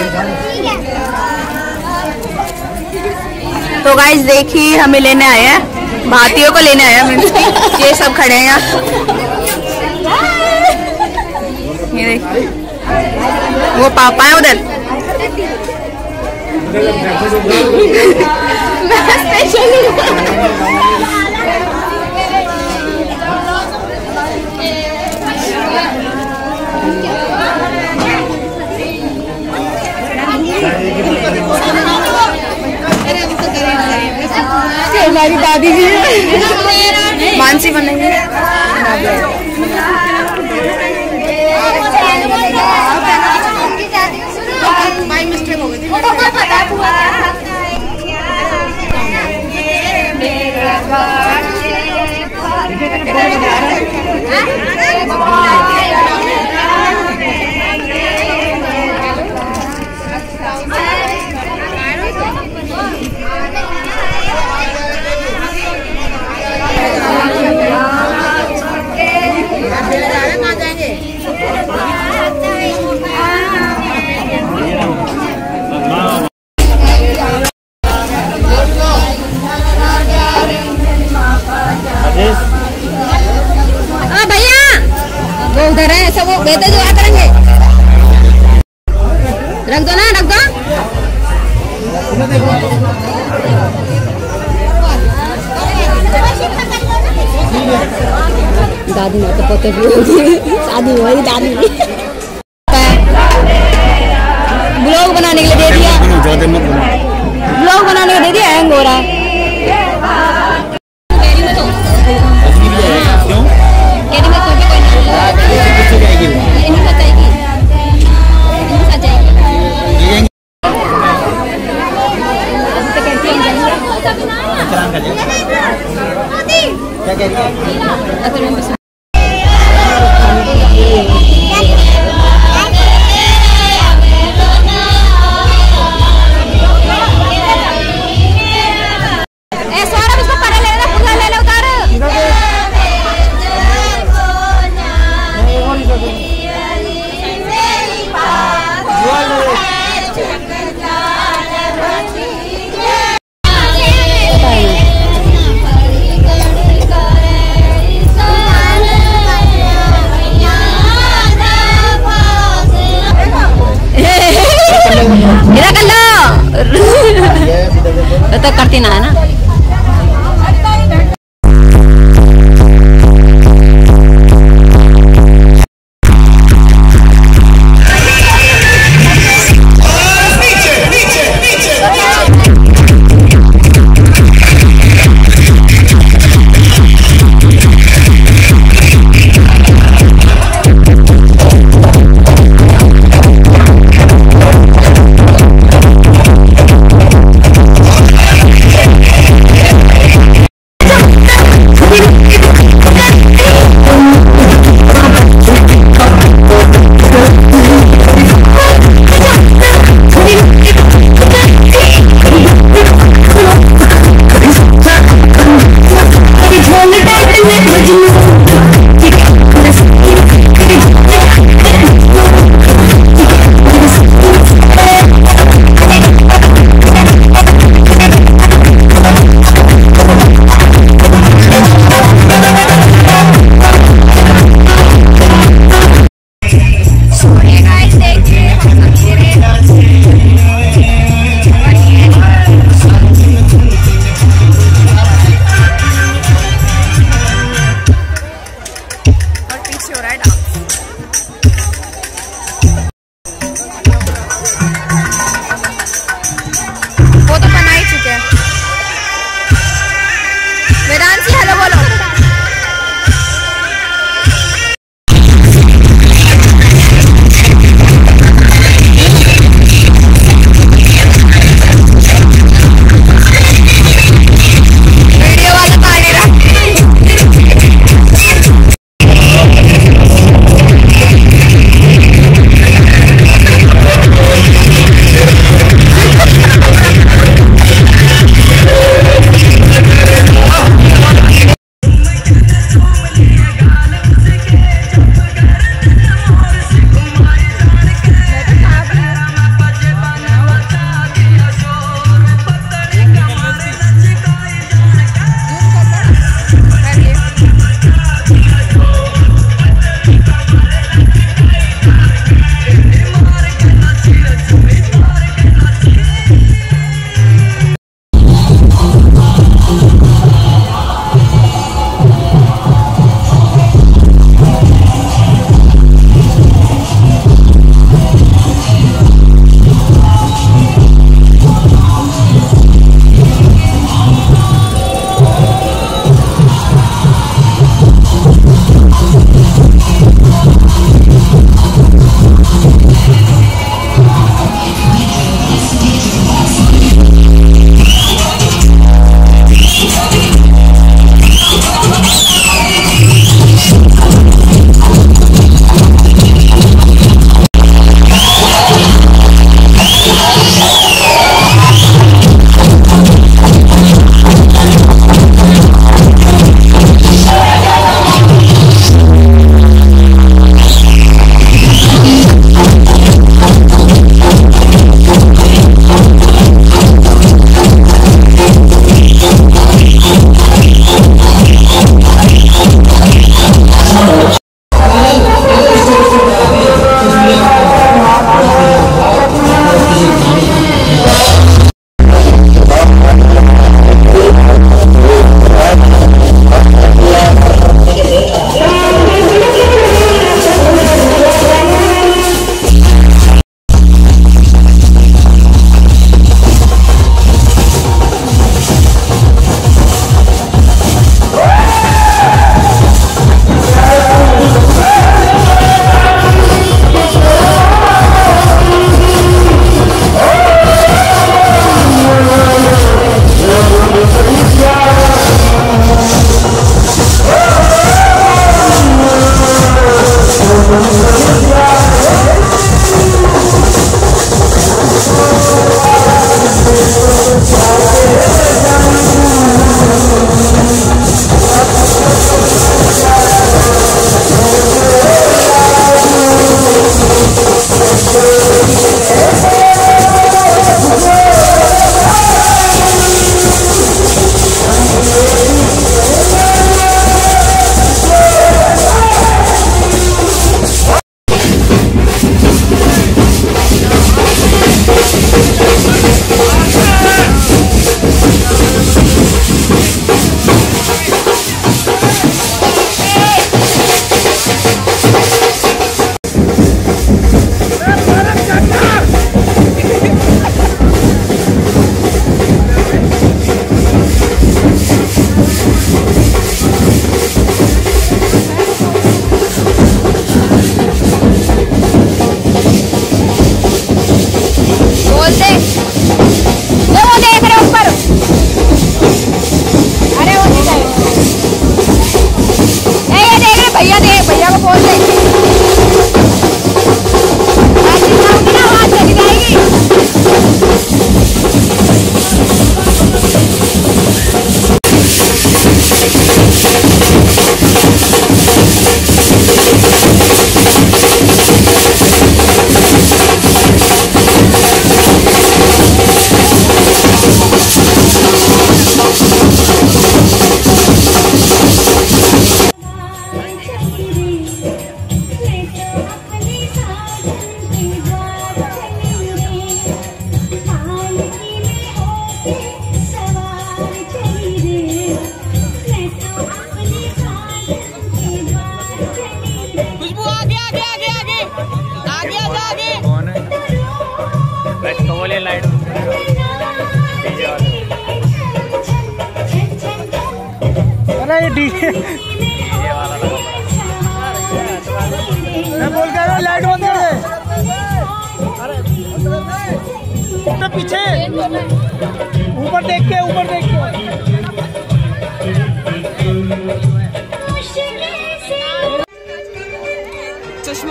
तो गाइस देखिए हमें लेने आए हैं, भारतीयों को लेने आए हैं। ये सब खड़े हैं यहाँ। ये देखिए वो पापा है उधर। हमारी दादी जी मानसी बनेंगे। मिस्टेक हो गई थी। उधर है सब, वो बेटे जो करेंगे। रख दो ना, रख दो। दादी ने तो पोते भी होगी, शादी हुई दादी। ब्लॉग बनाने के लिए दे दिया, ब्लॉग बनाने के लिए दे दिया, हैंग हो रहा है। क्या कह रही है? तो करती ना है ना। खोल दे। वो देख रहे ऊपर। अरे वो नहीं ये देख रहे भैया, देख भैया को खोल दे। आवाज चली जाएगी। अरे डीजे मैं बोल कह रहा हूँ लाइट बंद कर दे। तो पीछे ऊपर देख के चश्मा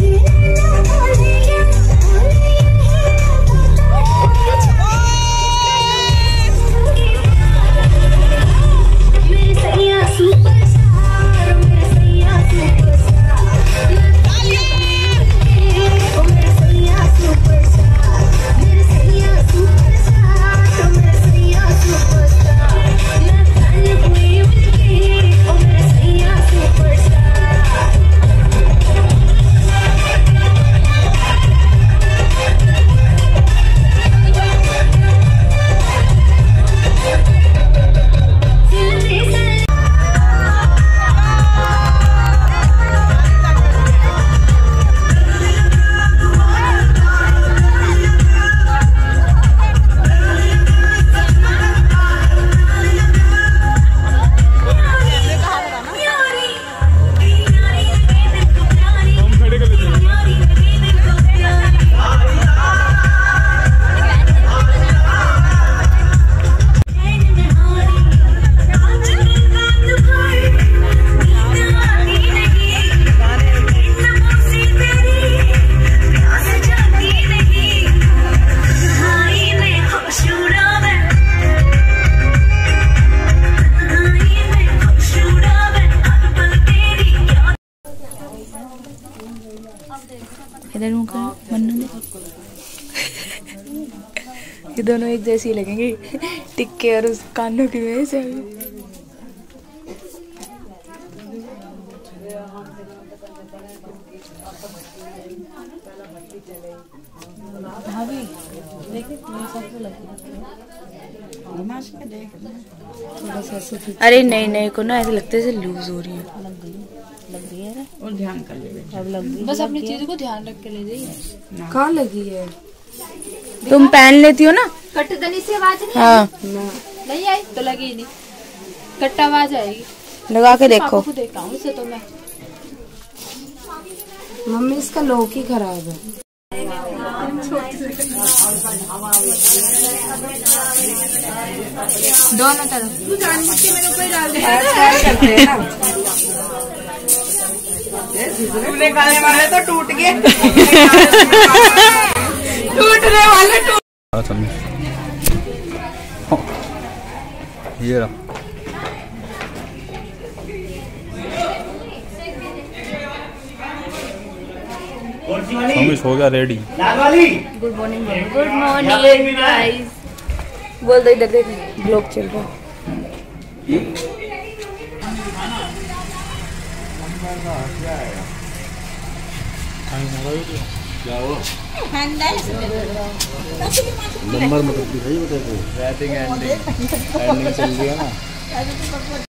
इधर ये दोनों एक जैसी लगेंगी, टिक्के और उस कानों की वजह से। अरे नहीं नहीं को ना ऐसे लगता है जैसे लूज हो रही है। लग रही है और ध्यान कर ले अब लग गई। बस अपनी चीज को ध्यान रख के ले जाइए। कहाँ लगी है? तुम पहन लेती हो ना? कटदनी से आवाज नहीं हाँ नहीं आई तो लगी नहीं, कट्टा आवाज आएगी। लगा के देखो। देखा हूँ इसे तो मैं। मम्मी इसका लोक ही खराब है। दोनों तरफ मेरे ऊपर डाल दे खाने वाले तो टूट गए। टूटने वाले ये रहा। मम्मी हो गया ready. Good morning. Good morning guys. बोल दो इधर देख, ब्लॉग चल रहा है। नंबर मतलब रैटिंग एंडिंग चल रही है ना।